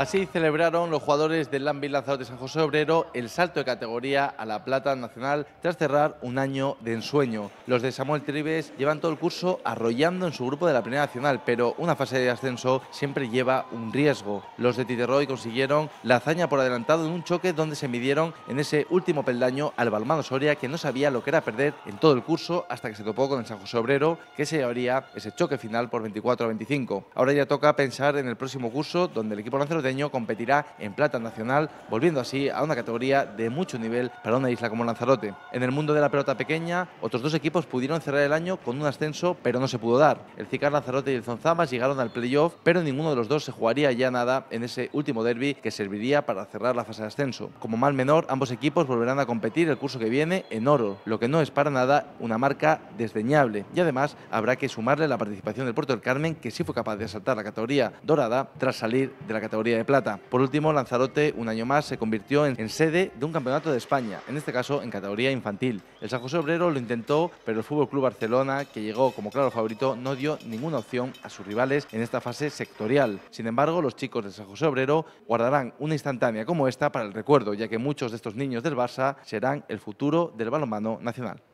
Así celebraron los jugadores del Lambi Lanzarote San José Obrero el salto de categoría a la plata nacional tras cerrar un año de ensueño. Los de Samuel Tribes llevan todo el curso arrollando en su grupo de la Primera Nacional, pero una fase de ascenso siempre lleva un riesgo. Los de Titerroy consiguieron la hazaña por adelantado en un choque donde se midieron en ese último peldaño al Balonmano Soria, que no sabía lo que era perder en todo el curso hasta que se topó con el San José Obrero, que se llevaría ese choque final por 24-25. Ahora ya toca pensar en el próximo curso, donde el equipo lanzaroteño competirá en plata nacional, volviendo así a una categoría de mucho nivel para una isla como Lanzarote. En el mundo de la pelota pequeña, otros dos equipos pudieron cerrar el año con un ascenso, pero no se pudo dar. El Cicar Lanzarote y el Zonzamas llegaron al playoff, pero ninguno de los dos se jugaría ya nada en ese último derbi que serviría para cerrar la fase de ascenso. Como mal menor, ambos equipos volverán a competir el curso que viene en oro, lo que no es para nada una marca desdeñable. Y además habrá que sumarle la participación del Puerto del Carmen, que sí fue capaz de asaltar la categoría dorada tras salir de la categoría de plata. Por último, Lanzarote un año más se convirtió en sede de un campeonato de España, en este caso en categoría infantil. El San José Obrero lo intentó, pero el FC Barcelona, que llegó como claro favorito, no dio ninguna opción a sus rivales en esta fase sectorial. Sin embargo, los chicos del San José Obrero guardarán una instantánea como esta para el recuerdo, ya que muchos de estos niños del Barça serán el futuro del balonmano nacional.